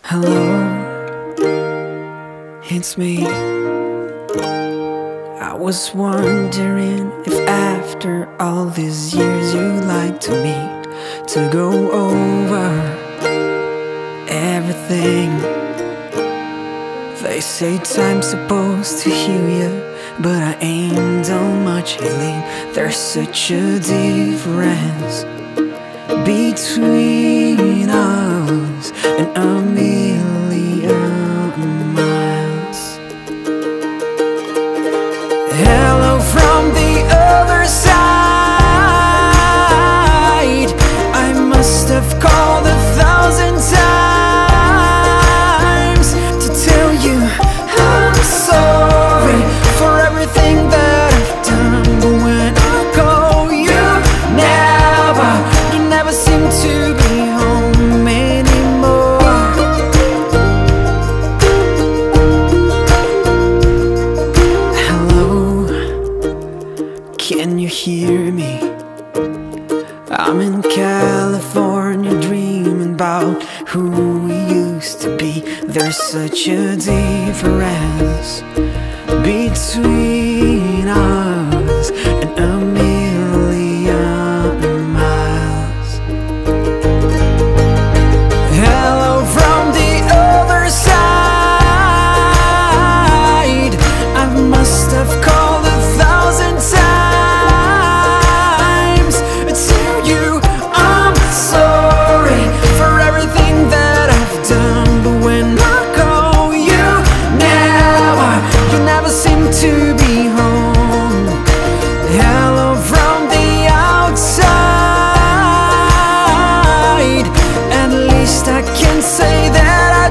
Hello, it's me. I was wondering if after all these years you'd like to meet, to go over everything. They say time's supposed to heal you, but I ain't done much healing. There's such a difference between us and a million miles. Hello from the other side. I must have called 1,000 times to tell you I'm sorry for everything that I've done. But when I call you never seem to be home anymore. Hello, can you hear me? I'm in California dreaming about who we used to be. There's such a difference between us and a million miles. Hello from the other side. I must have called 1,000 times to tell you I'm sorry for everything that I've done. But when I call you never seem to be home. Hello from the outside. At least I can say that I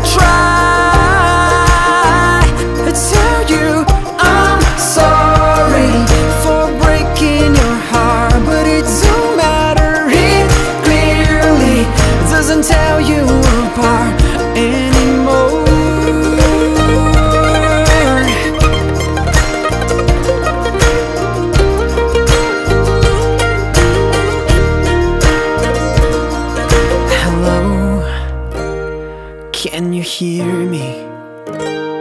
tried to tell you I'm sorry for breaking your heart. But it don't matter, it clearly doesn't tell you apart anymore. Hello, can you hear me?